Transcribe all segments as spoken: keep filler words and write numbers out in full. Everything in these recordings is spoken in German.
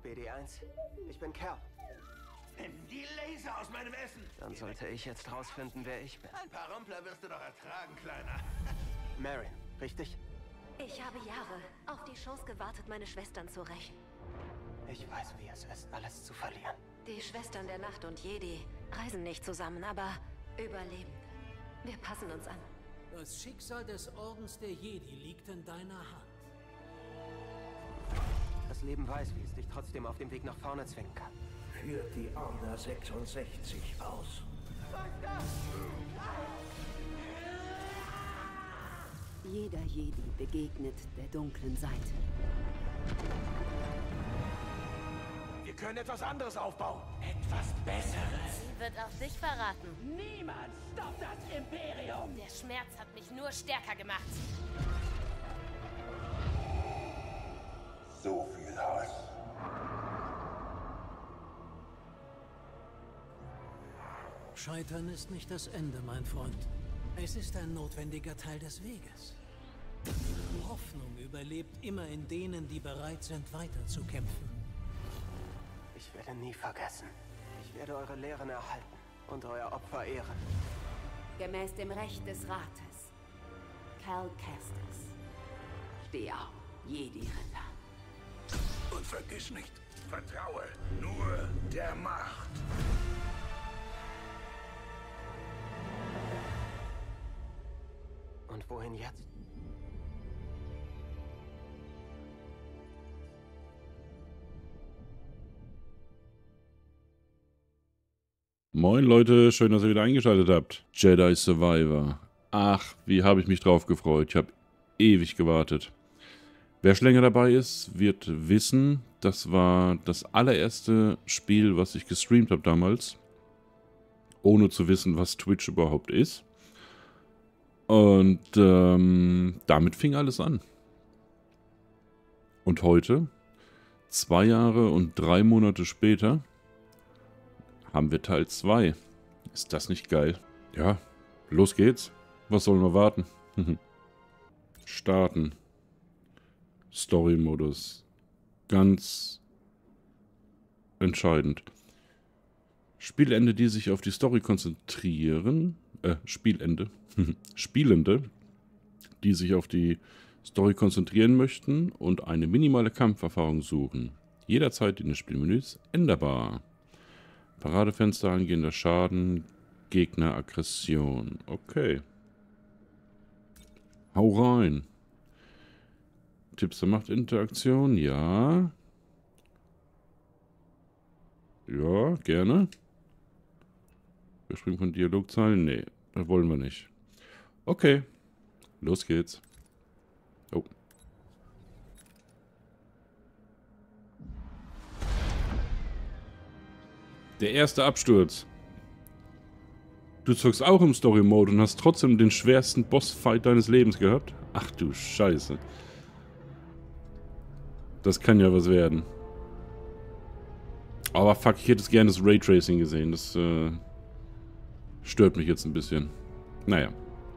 B D eins. Ich bin Cal. Nimm die Laser aus meinem Essen! Dann sollte ich jetzt rausfinden, wer ich bin. Ein paar Rumpler wirst du doch ertragen, Kleiner. Marion, richtig? Ich habe Jahre auf die Chance gewartet, meine Schwestern zu rächen. Ich weiß, wie es ist, alles zu verlieren. Die Schwestern der Nacht und Jedi reisen nicht zusammen, aber Überlebende. Wir passen uns an. Das Schicksal des Ordens der Jedi liegt in deiner Hand. Das Leben weiß, wie es dich trotzdem auf dem Weg nach vorne zwingen kann. Führt die Order sechsundsechzig aus. Jeder Jedi begegnet der dunklen Seite. Wir können etwas anderes aufbauen. Etwas Besseres. Sie wird auch dich verraten. Niemand stoppt das Imperium. Der Schmerz hat mich nur stärker gemacht. So viel Hass. Scheitern ist nicht das Ende, mein Freund. Es ist ein notwendiger Teil des Weges. Hoffnung überlebt immer in denen, die bereit sind, weiterzukämpfen. Ich werde nie vergessen. Ich werde eure Lehren erhalten und euer Opfer ehren. Gemäß dem Recht des Rates. Cal Kestis. Steh auf, Jedi-Ritter. Und vergiss nicht, vertraue nur der Macht. Und wohin jetzt? Moin Leute, schön, dass ihr wieder eingeschaltet habt. Jedi Survivor. Ach, wie habe ich mich drauf gefreut. Ich habe ewig gewartet. Wer schon länger dabei ist, wird wissen, das war das allererste Spiel, was ich gestreamt habe damals. Ohne zu wissen, was Twitch überhaupt ist. Und ähm, damit fing alles an. Und heute, zwei Jahre und drei Monate später, haben wir Teil zwei. Ist das nicht geil? Ja, los geht's. Was sollen wir warten? Starten. Story-Modus. Ganz entscheidend. Spielende, die sich auf die Story konzentrieren. Äh, Spielende. Spielende, die sich auf die Story konzentrieren möchten und eine minimale Kampferfahrung suchen. Jederzeit in den Spielmenüs änderbar. Paradefenster, angehender Schaden, Gegner-Aggression. Okay. Hau rein. Tipps der Machtinteraktion, ja. Ja, gerne. Überspringen von Dialogzeilen, nee, das wollen wir nicht. Okay, los geht's. Oh. Der erste Absturz. Du zockst auch im Story-Mode und hast trotzdem den schwersten Bossfight deines Lebens gehabt? Ach du Scheiße. Das kann ja was werden. Aber fuck, ich hätte es gerne das Raytracing gesehen. Das äh, stört mich jetzt ein bisschen. Naja.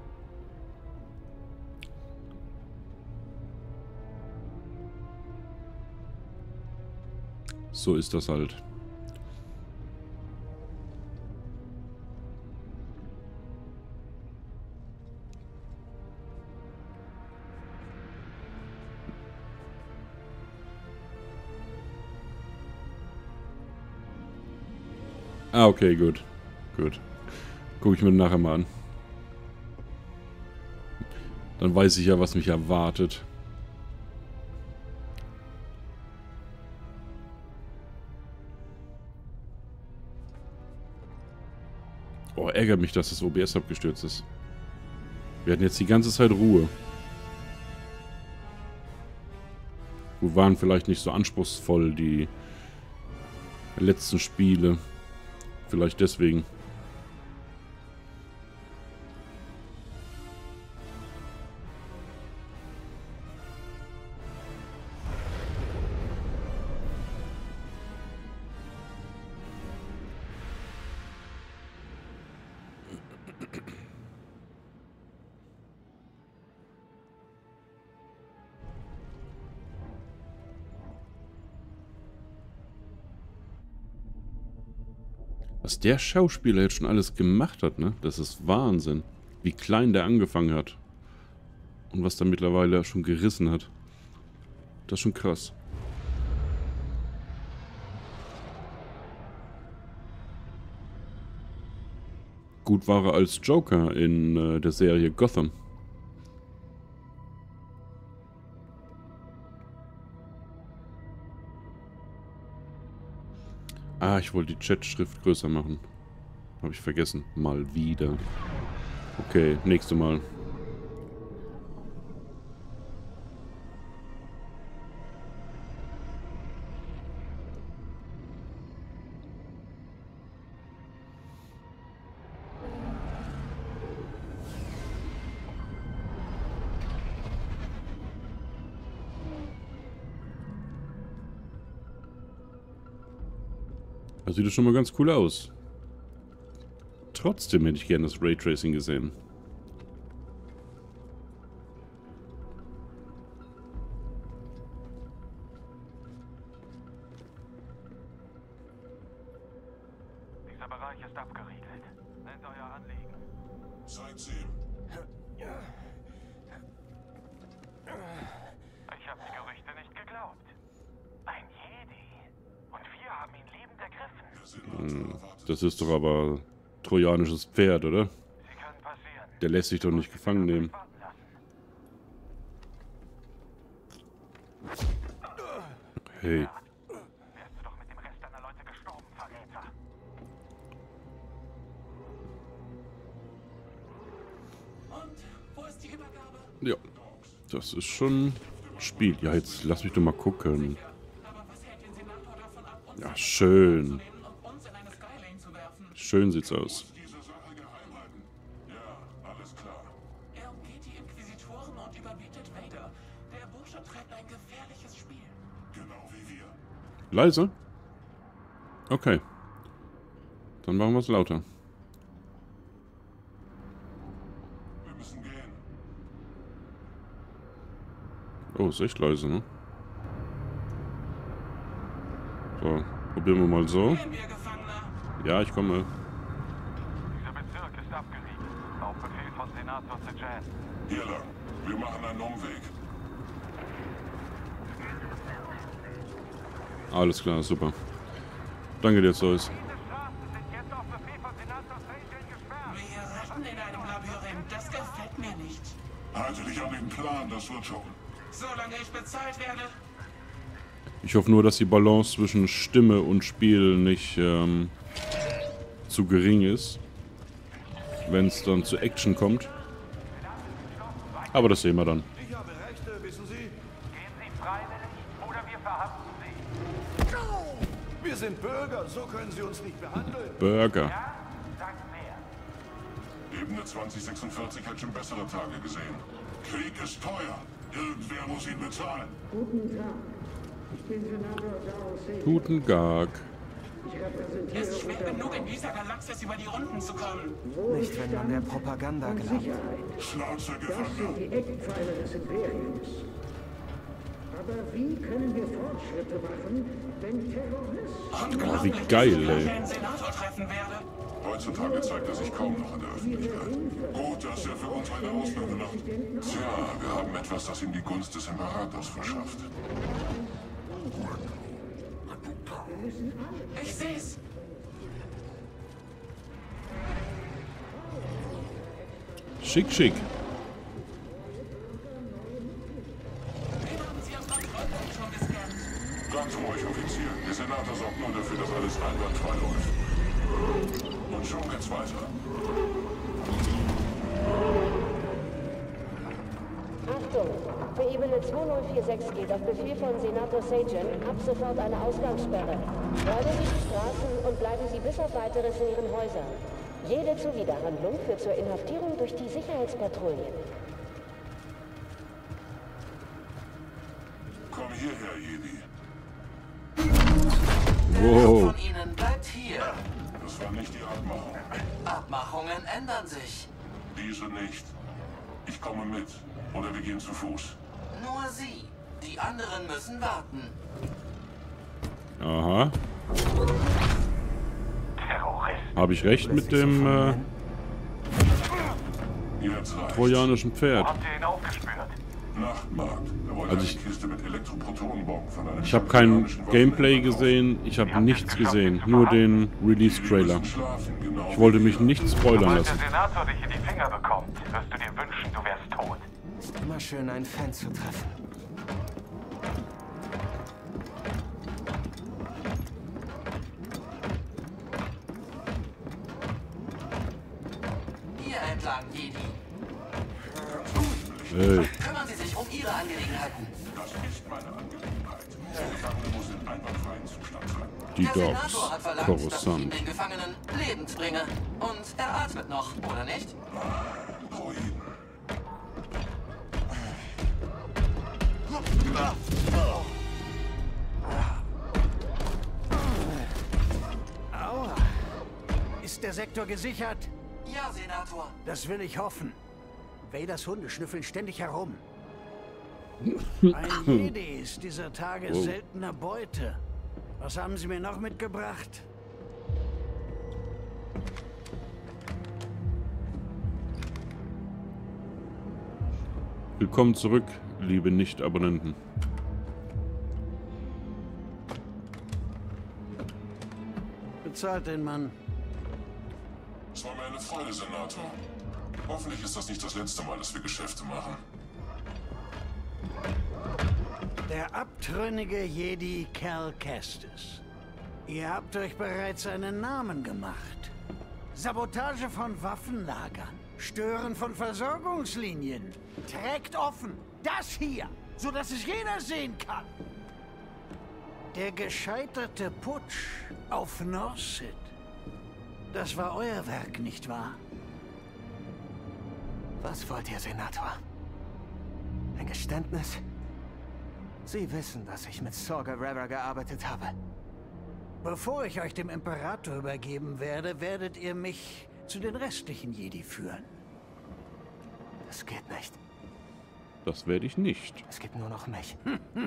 So ist das halt. Ah, okay, gut. Gut. Gucke ich mir nachher mal an. Dann weiß ich ja, was mich erwartet. Oh, ärgert mich, dass das O B S abgestürzt ist. Wir hatten jetzt die ganze Zeit Ruhe. Wir waren vielleicht nicht so anspruchsvoll, die letzten Spiele. Vielleicht deswegen. Was der Schauspieler jetzt schon alles gemacht hat, ne? Das ist Wahnsinn. Wie klein der angefangen hat. Und was der mittlerweile schon gerissen hat. Das ist schon krass. Gut war er als Joker in äh, der Serie Gotham. Ah, ich wollte die Chatschrift größer machen. Habe ich vergessen. Mal wieder. Okay, nächste Mal. Das sieht schon mal ganz cool aus. Trotzdem hätte ich gerne das Raytracing gesehen. Dieser Bereich ist abgeriegelt. Nennt euer Anliegen. Seid sie. Ich habe die Gerüchte nicht geglaubt. Ein Jedi. Und wir haben ihn lebend ergriffen. Das ist doch aber trojanisches Pferd, oder? Sie können passieren. Der lässt sich doch nicht gefangen nehmen. Hey. Wärst du doch mit dem Rest deiner Leute gestorben, Verräter. Und wo ist die Übergabe? Ja, das ist schon Spiel. Ja, jetzt lass mich doch mal gucken. Aber was hält den Senator davon ab, uns Ja, schön. und uns in eine Skylane zu werfen? Schön sieht's aus. Diese Sache geheim halten. Ja, alles klar. Er umgeht die Inquisitoren und überbietet Vader. Der Bursche treibt ein gefährliches Spiel. Genau wie wir. Leise? Okay. Dann machen wir es lauter. Wir müssen gehen. Oh, ist echt leise, ne? So, probieren wir mal so. Gehen wir, Gefangener. Ja, ich komme. Dieser Bezirk ist abgeriegelt. Auf Befehl von Senator Sejan. Hier lang. Wir machen einen Umweg. Alles klar, super. Danke dir, Zeus. Diese Straßen sind jetzt auf Befehl von Senator Sejan gesperrt. Wir retten in einem Labyrinth. Das gefällt mir nicht. Halte dich an den Plan, das wird schon. Solange ich bezahlt werde. Ich hoffe nur, dass die Balance zwischen Stimme und Spiel nicht ähm, zu gering ist, wenn es dann zu Action kommt. Aber das sehen wir dann. Ich habe Rechte, wissen Sie? Gehen Sie freiwillig oder wir verhaften Sie. Wir sind Bürger, so können Sie uns nicht behandeln. Burger. Ja? Sagt mehr. Ebene zwanzig sechsundvierzig hat schon bessere Tage gesehen. Krieg ist teuer. Irgendwer muss ihn bezahlen. Guten Tag. Ich bin Senator Darrell Sejan. Guten Tag. Ich repräsentiere Es ist schwer genug, in dieser Galaxis über die Runden zu kommen. Nicht, wenn man der Propaganda und glaubt. Sicherheit. Schnauze, Das Gefangener. sind die Eckpfeiler des Imperiums. Aber wie können wir Fortschritte machen, wenn Terroristen... Oh, wie geil, ey. Den Senator treffen werde. Heutzutage zeigt er sich kaum noch in der Öffentlichkeit. Gut, dass er für uns eine Ausnahme macht. Tja, wir haben etwas, das ihm die Gunst des Imperators verschafft. Ich seh's. Schick, schick. Den haben Sie am Kontrollpunkt schon gescannt. Ganz ruhig, Offizier. Der Senator sorgt nur dafür, dass alles einwandfrei läuft. Und schon geht's weiter. Achtung! Für Ebene zweitausendvierundsechzig geht auf Befehl von Senator Sejan ab sofort eine Ausgangssperre. Räumen Sie die Straßen und bleiben Sie bis auf Weiteres in Ihren Häusern. Jede Zuwiderhandlung führt zur Inhaftierung durch die Sicherheitspatrouillen. Komm hierher, Jedi. Wow. Von Ihnen bleibt hier. Das war nicht die Abmachung. Abmachungen ändern sich. Diese nicht. Ich komme mit. Oder wir gehen zu Fuß. Nur Sie. Die anderen müssen warten. Aha. Terrorist. Habe ich recht mit dem äh, trojanischen Pferd? Habt ihr ihn aufgespürt? Nachtmarkt. Er wollte Also eine ich, Kiste mit Elektroprotonenbomben von einem ich habe kein shamanianischen Gameplay Waffenhändler gesehen, ich habe nichts gesehen, nur den Release-Trailer. Ich wollte mich nicht spoilern Sobald lassen. der Senator dich in die Finger bekommt, wirst du dir wünschen, du wärst tot. Ist immer schön, einen Fan zu treffen. Hier entlang, Jedi. Hey. Kümmern Sie sich um Ihre Angelegenheiten. Das ist meine Angelegenheit. Der Gefangene muss in einwandfreien Zustand sein. Die Der Senator hat Dogs. verlangt, dass ich ihn Coruscant. den Gefangenen lebend bringe. Und er atmet noch, oder nicht? Droiden. Aua. Ist der Sektor gesichert? Ja, Senator. Das will ich hoffen. Vaders Hunde schnüffeln ständig herum. Ein Jedi ist dieser Tage Wow. seltener Beute. Was haben Sie mir noch mitgebracht? Willkommen zurück, liebe Nicht-Abonnenten. Bezahlt den Mann. Es war mir eine Freude, Senator. Hoffentlich ist das nicht das letzte Mal, dass wir Geschäfte machen. Der abtrünnige Jedi Cal Kestis. Ihr habt euch bereits einen Namen gemacht. Sabotage von Waffenlagern, Stören von Versorgungslinien. Trägt offen das hier, sodass es jeder sehen kann. Der gescheiterte Putsch auf Norsid. Das war euer Werk, nicht wahr? Was wollt ihr, Senator? Ein Geständnis? Sie wissen, dass ich mit Saw Gerrera gearbeitet habe. Bevor ich euch dem Imperator übergeben werde, werdet ihr mich zu den restlichen Jedi führen. Das geht nicht. Das werde ich nicht. Es gibt nur noch mich.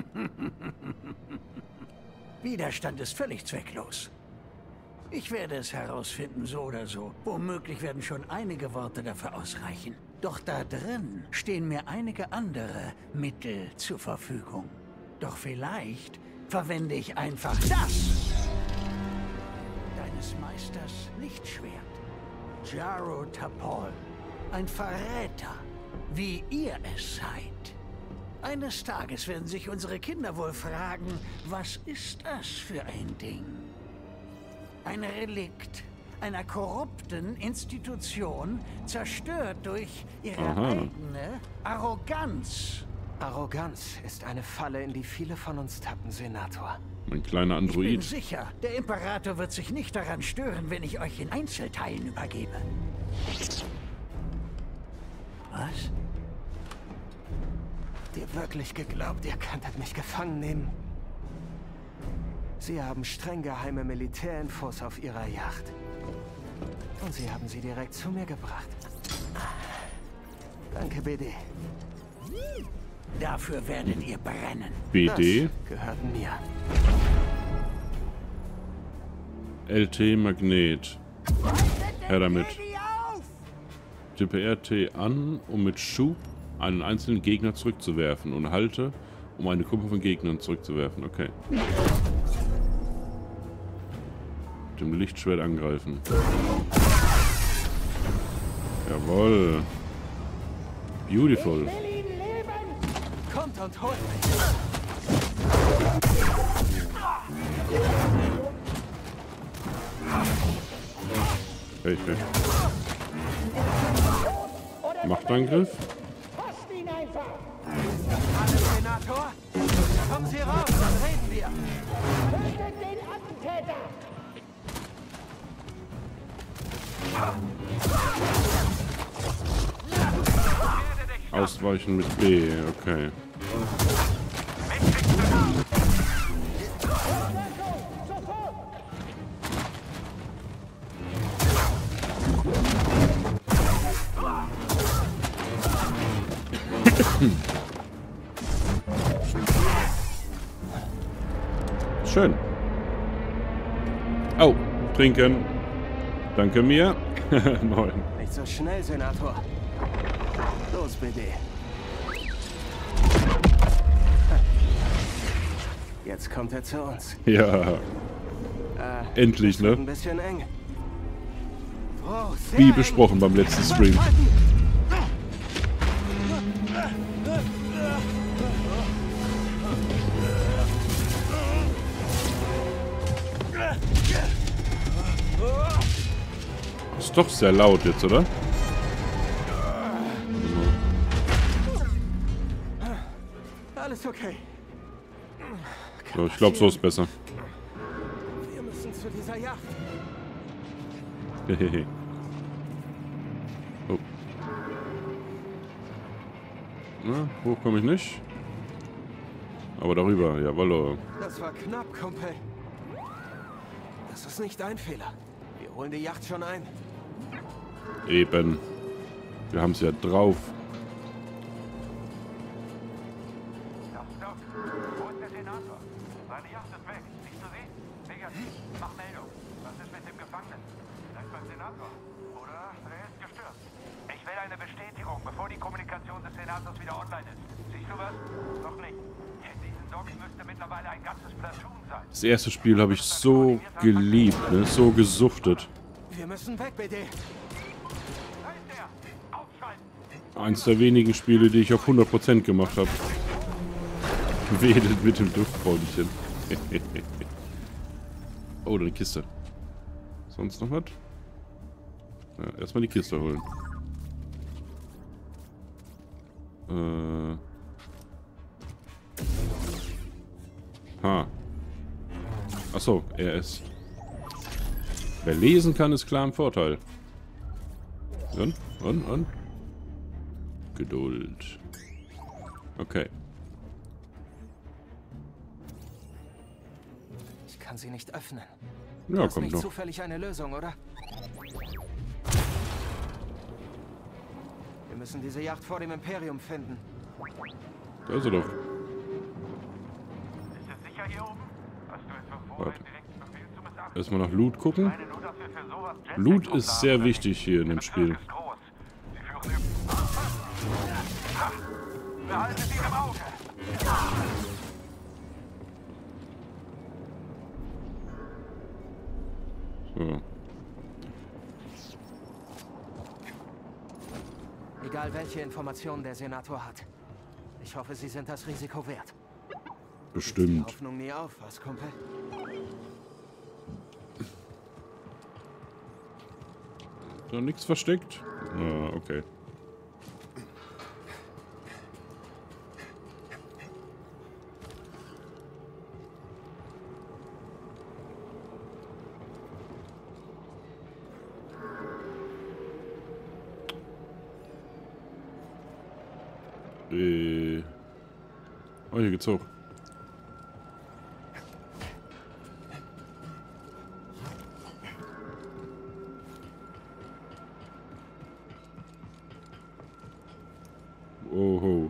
Widerstand ist völlig zwecklos. Ich werde es herausfinden, so oder so. Womöglich werden schon einige Worte dafür ausreichen. Doch da drin stehen mir einige andere Mittel zur Verfügung. Doch vielleicht verwende ich einfach das. Deines Meisters Lichtschwert. Jaro Tapol. Ein Verräter, wie ihr es seid. Eines Tages werden sich unsere Kinder wohl fragen, was ist das für ein Ding? Ein Relikt einer korrupten Institution, zerstört durch ihre Aha. eigene Arroganz. Arroganz ist eine Falle, in die viele von uns tappen, Senator. Mein kleiner Ich bin Android. sicher, der Imperator wird sich nicht daran stören, wenn ich euch in Einzelteilen übergebe. Was? Habt ihr wirklich geglaubt, ihr könntet mich gefangen nehmen? Sie haben streng geheime Militärinfos auf ihrer Yacht. Und sie haben sie direkt zu mir gebracht. Danke, B D. Dafür werdet ihr brennen. B D. Das gehört mir. L T Magnet. Her damit. Tippe R T an, um mit Schub einen einzelnen Gegner zurückzuwerfen und halte, um eine Gruppe von Gegnern zurückzuwerfen. Okay. Mit dem Lichtschwert angreifen. Jawohl. Beautiful. Kommt und holt mich. Hey, hey. Machtangriff. Fasst ihn einfach! Alles, Senator? Kommen Sie raus, dann reden wir. Tötet den Attentäter! Ausweichen mit B, okay. Schön. Oh, trinken. Danke mir. Moin. Nicht so schnell, Senator. Los, B D. Jetzt kommt er zu uns. Ja. Äh, Endlich, ne? Ein bisschen eng. Oh, sehr Wie eng. besprochen beim letzten Stream. Ist doch sehr laut jetzt, oder? Alles okay. So, ich glaube, so ist besser. Wir müssen zu dieser Yacht. Hehehe. Oh. Na, hoch komme ich nicht. Aber darüber, jawollo. Das war knapp, Kumpel. Das ist nicht dein Fehler. Wir holen die Yacht schon ein. Eben. Wir haben es ja drauf. Stopp, stopp. Wo ist der Senator? Seine Yacht ist weg. Siehst du sie? Negativ. Mach Meldung. Was ist mit dem Gefangenen? Vielleicht beim Senator. Oder er ist gestürzt. Ich will eine Bestätigung, bevor die Kommunikation des Senators wieder online ist. Siehst du was? Noch nicht. Diesen Doc müsste mittlerweile ein ganzes Platoon sein. Das erste Spiel habe ich so geliebt, ne? So gesuchtet. Wir müssen weg, B D. Eins der wenigen Spiele, die ich auf hundert Prozent gemacht habe. Wedelt mit dem Duftbäumchen. Oh, eine Kiste. Sonst noch was? Ja, erstmal die Kiste holen. Äh. Ha. Achso, R S. Wer lesen kann, ist klar ein Vorteil. Und, und, und. Geduld. Okay. Ich kann sie nicht öffnen. Ja, das ist kommt nicht noch. zufällig eine Lösung, oder? Wir müssen diese Yacht vor dem Imperium finden. Da ist er doch. Ist es sicher hier oben? Hast du es befohlen, Warte. direkten Befehl zu missachten? Erstmal nach Loot gucken. Ich meine nur, dass wir für sowas Jetlag Loot ist sehr haben, oder wichtig hier in dem nicht? Spiel. Der Bezirk ist groß. Sie führen üb- Ha! Behaltet sie im Auge! So. Egal welche Informationen der Senator hat. Ich hoffe, sie sind das Risiko wert. Die Bestimmt. Hoffnung nie auf, was, Kumpel? Da nichts versteckt? Ah, okay. Äh. Oh, hier geht's hoch. Oho.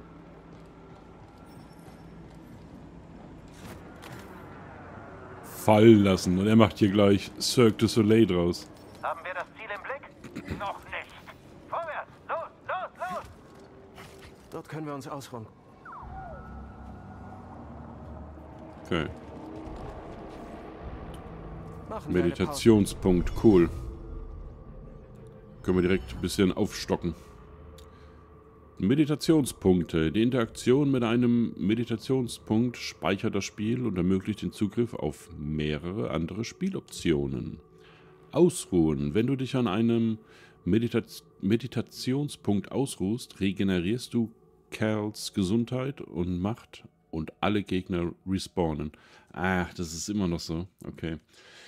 Fallen lassen. Und er macht hier gleich Cirque du Soleil draus. Haben wir das Ziel im Blick? Noch nicht. Vorwärts! Los, los, los! Dort können wir uns ausruhen. Okay. Machen wir eine Pause. Meditationspunkt, cool. Können wir direkt ein bisschen aufstocken. Meditationspunkte. Die Interaktion mit einem Meditationspunkt speichert das Spiel und ermöglicht den Zugriff auf mehrere andere Spieloptionen. Ausruhen. Wenn du dich an einem Medita Meditationspunkt ausruhst, regenerierst du Kerls Gesundheit und Macht und alle Gegner respawnen. Ach, das ist immer noch so. Okay.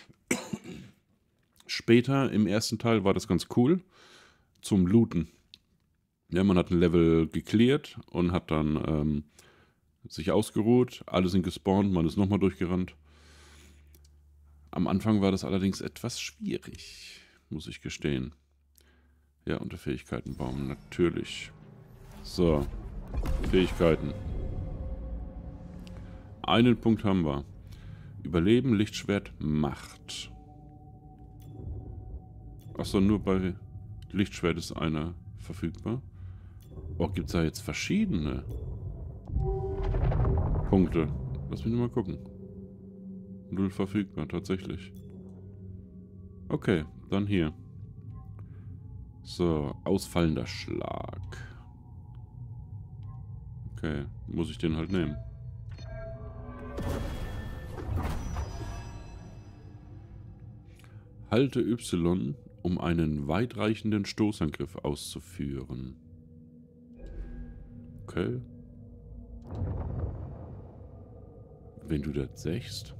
Später im ersten Teil war das ganz cool. Zum Looten. Ja, man hat ein Level gecleart und hat dann ähm, sich ausgeruht. Alle sind gespawnt, man ist nochmal durchgerannt. Am Anfang war das allerdings etwas schwierig, muss ich gestehen. Ja, unter Fähigkeitenbaum, natürlich. So, Fähigkeiten. Einen Punkt haben wir. Überleben, Lichtschwert, Macht. Achso, nur bei Lichtschwert ist einer verfügbar. Oh, gibt es da jetzt verschiedene Punkte? Lass mich nur mal gucken. Null verfügbar, tatsächlich. Okay, dann hier. So, ausfallender Schlag. Okay, muss ich den halt nehmen. Halte Y, um einen weitreichenden Stoßangriff auszuführen. Okay. Wenn du das sagst.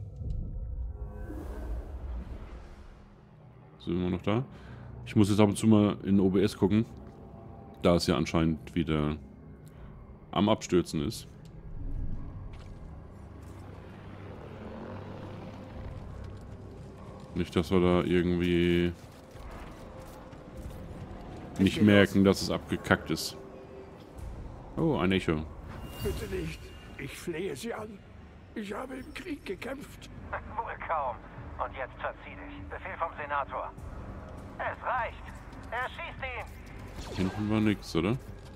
Sind wir noch da? Ich muss jetzt ab und zu mal in O B S gucken. Da es ja anscheinend wieder am Abstürzen ist. Nicht, dass wir da irgendwie nicht merken, dass es abgekackt ist. Oh, ein Echo. Bitte nicht. Ich flehe Sie an. Ich habe im Krieg gekämpft. Wohl kaum. Und jetzt verzieh dich. Befehl vom Senator. Es reicht. Erschießt ihn. Hinten war nix, oder?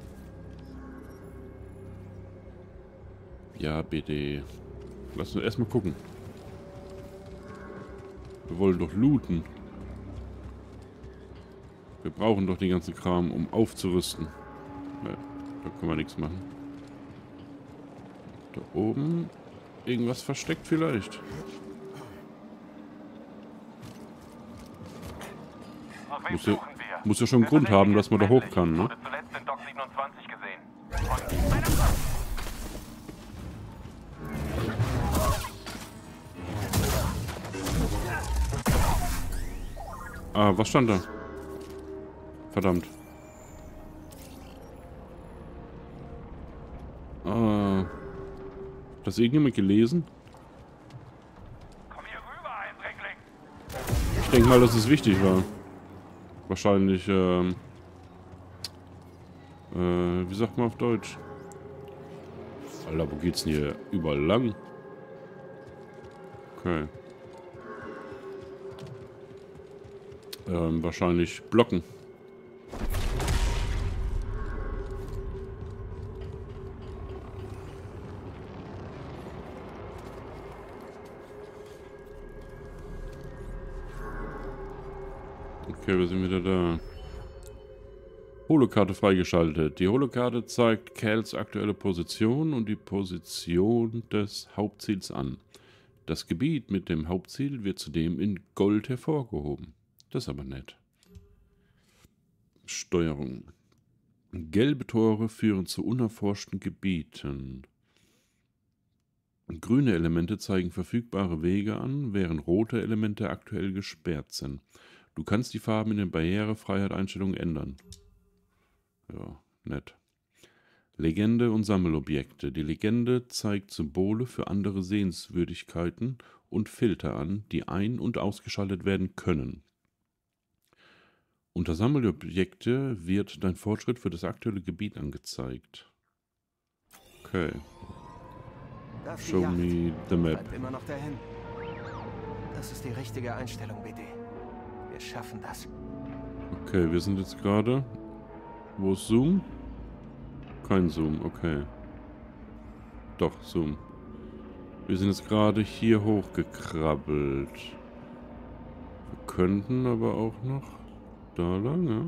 Ja, bitte. Lass uns erstmal gucken. Wir wollen doch looten. Wir brauchen doch den ganzen Kram, um aufzurüsten. Ja, da können wir nichts machen. Da oben irgendwas versteckt vielleicht. Muss ja, muss ja schon einen Grund haben, dass man da hoch kann, ne? Zuletzt in Dock siebenundzwanzig gesehen. Ah, was stand da? Verdammt. Ah. Hat das irgendjemand gelesen? Komm hier rüber, Eindringling. Ich denke mal, dass es wichtig war. Wahrscheinlich, ähm... Äh, wie sagt man auf Deutsch? Alter, wo geht's denn hier überall lang? Okay. Ähm, wahrscheinlich blocken. Okay, wir sind wieder da. Holokarte freigeschaltet. Die Holokarte zeigt Cals aktuelle Position und die Position des Hauptziels an. Das Gebiet mit dem Hauptziel wird zudem in Gold hervorgehoben. Das ist aber nett. Steuerung. Gelbe Tore führen zu unerforschten Gebieten. Grüne Elemente zeigen verfügbare Wege an, während rote Elemente aktuell gesperrt sind. Du kannst die Farben in den Barrierefreiheit-Einstellungen ändern. Ja, nett. Legende und Sammelobjekte. Die Legende zeigt Symbole für andere Sehenswürdigkeiten und Filter an, die ein- und ausgeschaltet werden können. Unter Sammelobjekte wird dein Fortschritt für das aktuelle Gebiet angezeigt. Okay. Show me the map. Bleibt immer noch dahin. Das ist die richtige Einstellung, B D. Wir schaffen das. Okay, wir sind jetzt gerade... Wo ist Zoom? Kein Zoom, okay. Doch, Zoom. Wir sind jetzt gerade hier hochgekrabbelt. Wir könnten aber auch noch da lang, ja?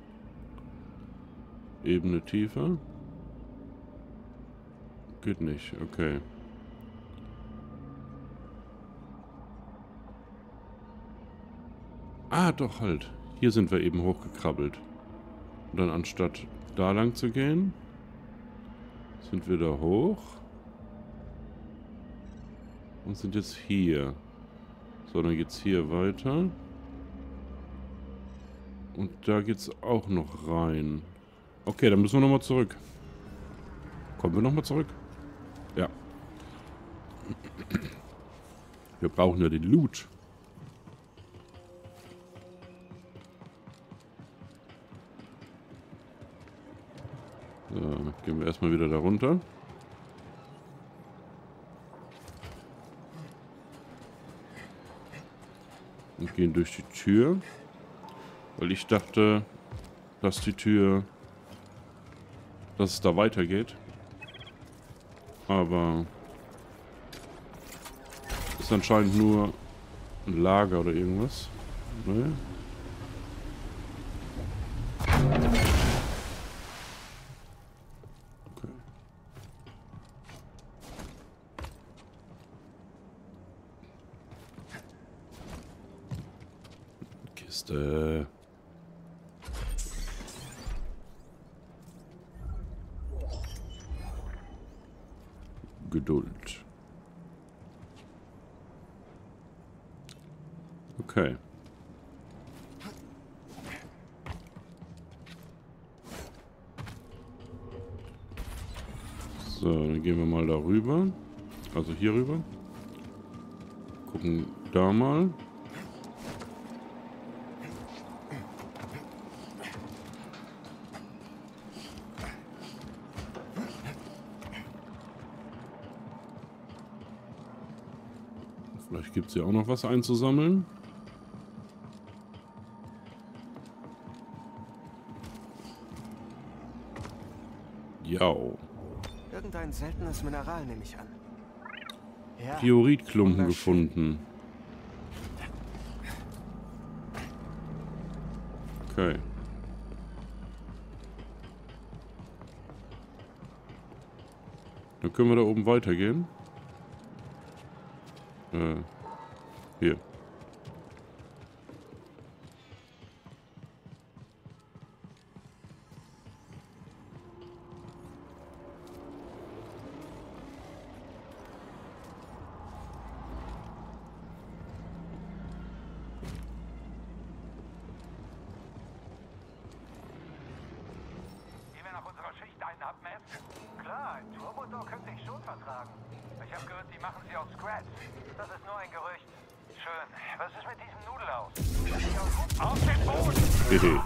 Ebene tiefer. Geht nicht, okay. Ah, doch, halt. Hier sind wir eben hochgekrabbelt. Und dann anstatt da lang zu gehen, sind wir da hoch. Und sind jetzt hier. So, dann geht's hier weiter. Und da geht's auch noch rein. Okay, dann müssen wir nochmal zurück. Kommen wir nochmal zurück? Ja. Wir brauchen ja den Loot. So, gehen wir erstmal wieder da runter. Und gehen durch die Tür. Weil ich dachte, dass die Tür, dass es da weitergeht. Aber ist anscheinend nur ein Lager oder irgendwas. Ne? Okay. Kiste. Geduld. Okay. So, dann gehen wir mal darüber. Also hier rüber. Gucken da mal. Vielleicht gibt es ja auch noch was einzusammeln. Ja. Irgendein seltenes Mineral, nehme ich an. Ja, Dioritklumpen gefunden. Okay. Dann können wir da oben weitergehen. Äh, hier. Gehen wir nach unserer Schicht einen abmessen? Klar, ein Turbotor könnte ich schon vertragen. Ich habe gehört, die machen sie aus Scratch. Das ist nur ein Gerücht. Schön. Was ist mit diesem Nudelhaus? Auf den Boden! Bitte.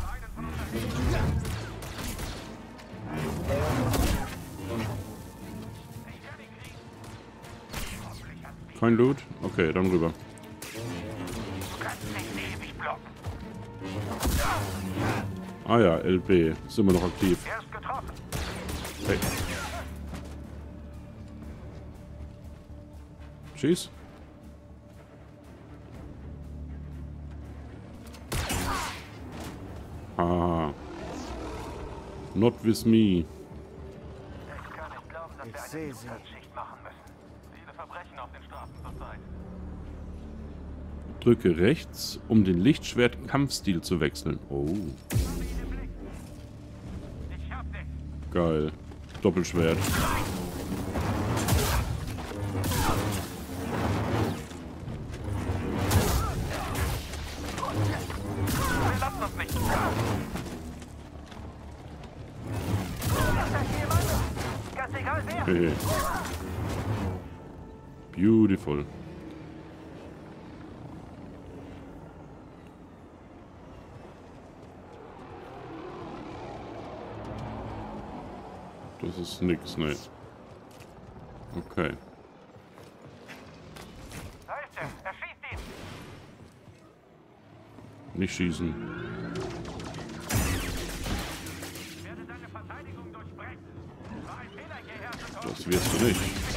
Kein Loot? Okay, dann rüber. Ah ja, L B. Ist immer noch aktiv. Hey. Schieß. Ah. Not with me. Ich kann nicht glauben, dass wir eine Zusatzschicht machen müssen. Viele Verbrechen auf den Straßen zurzeit. Drücke rechts, um den Lichtschwert-Kampfstil zu wechseln. Oh. Geil. Doppelschwert. Okay. Beautiful. Das ist nix, ne. Okay. Da ist er. Er schießt ihn. Nicht schießen. Ich werde deine Verteidigung durchbrechen. War ein Fehler, hierher zu kommen. Das wirst du nicht.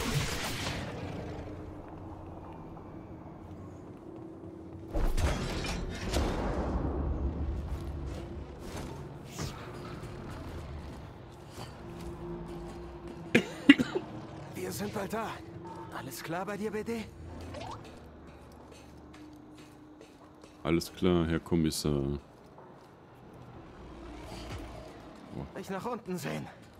Wir sind bald da. Alles klar bei dir, B D? Alles klar, Herr Kommissar. Ich nach unten sehen.